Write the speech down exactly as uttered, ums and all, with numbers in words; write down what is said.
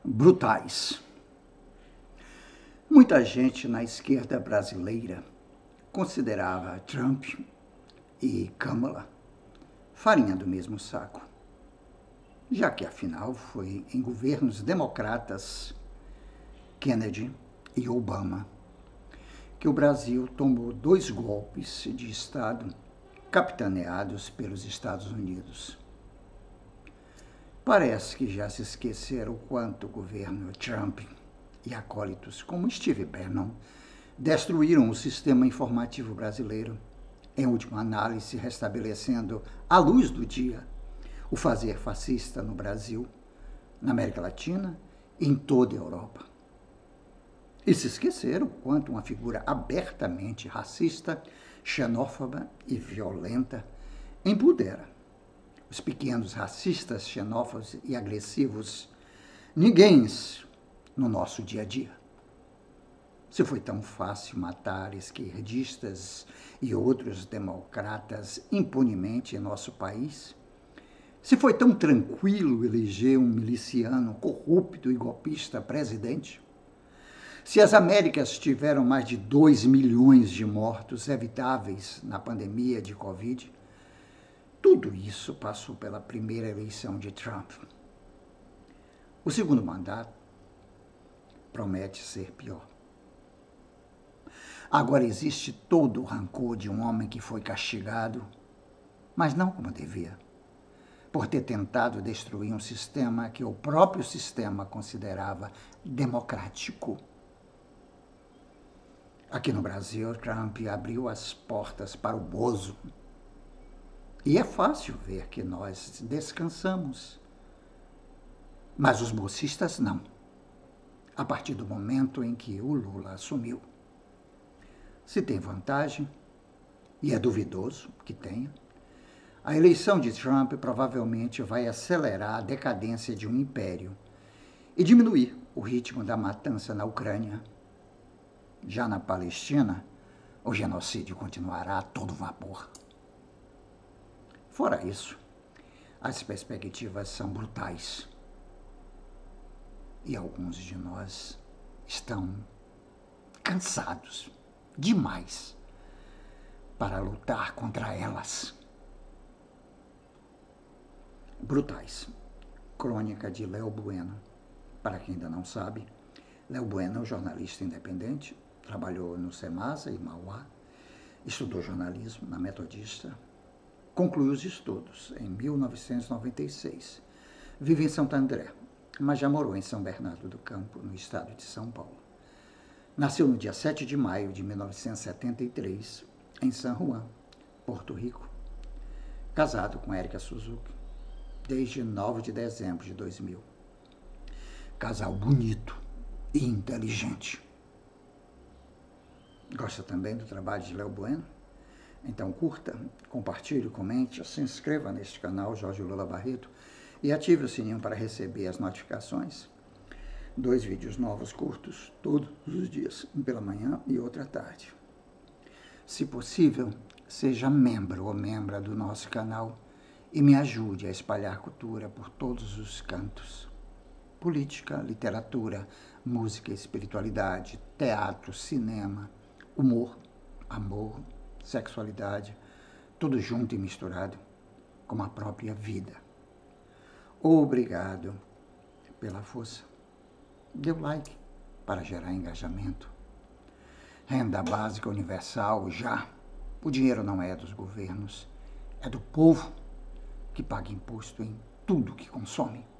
brutais. Muita gente na esquerda brasileira considerava Trump e Kamala farinha do mesmo saco, já que afinal foi em governos democratas, Kennedy e Obama, que o Brasil tomou dois golpes de Estado capitaneados pelos Estados Unidos. Parece que já se esqueceram o quanto o governo Trump e acólitos como Steve Bannon destruíram o sistema informativo brasileiro, em última análise restabelecendo à luz do dia o fazer fascista no Brasil, na América Latina e em toda a Europa. E se esqueceram o quanto uma figura abertamente racista, xenófoba e violenta empodera os pequenos racistas, xenófobos e agressivos ninguém no nosso dia a dia. Se foi tão fácil matar esquerdistas e outros democratas impunemente em nosso país, se foi tão tranquilo eleger um miliciano corrupto e golpista presidente, se as Américas tiveram mais de dois milhões de mortos evitáveis na pandemia de Covid, tudo isso passou pela primeira eleição de Trump. O segundo mandato promete ser pior. Agora existe todo o rancor de um homem que foi castigado, mas não como devia, por ter tentado destruir um sistema que o próprio sistema considerava democrático. Aqui no Brasil, Trump abriu as portas para o Bozo. E é fácil ver que nós descansamos. Mas os bolsistas não, a partir do momento em que o Lula assumiu. Se tem vantagem, e é duvidoso que tenha, a eleição de Trump provavelmente vai acelerar a decadência de um império e diminuir o ritmo da matança na Ucrânia. Já na Palestina, o genocídio continuará a todo vapor. Fora isso, as perspectivas são brutais. E alguns de nós estão cansados demais para lutar contra elas. Brutais. Crônica de Léo Bueno. Para quem ainda não sabe, Léo Bueno é um jornalista independente, trabalhou no Semasa e Mauá, estudou jornalismo na Metodista, concluiu os estudos em mil novecentos e noventa e seis. Vive em Santo André, mas já morou em São Bernardo do Campo, no estado de São Paulo. Nasceu no dia sete de maio de mil novecentos e setenta e três, em San Juan, Porto Rico. Casado com Érica Suzuki, desde nove de dezembro de dois mil. Casal bonito e inteligente. Gosta também do trabalho de Léo Bueno? Então curta, compartilhe, comente, se inscreva neste canal Jorge Lula Barreto e ative o sininho para receber as notificações. Dois vídeos novos curtos todos os dias, um pela manhã e outro à tarde. Se possível, seja membro ou membra do nosso canal e me ajude a espalhar cultura por todos os cantos. Política, literatura, música, espiritualidade, teatro, cinema, humor, amor, sexualidade, tudo junto e misturado, como a própria vida. Obrigado pela força. Dê o like para gerar engajamento. Renda básica universal já. O dinheiro não é dos governos, é do povo que paga imposto em tudo que consome.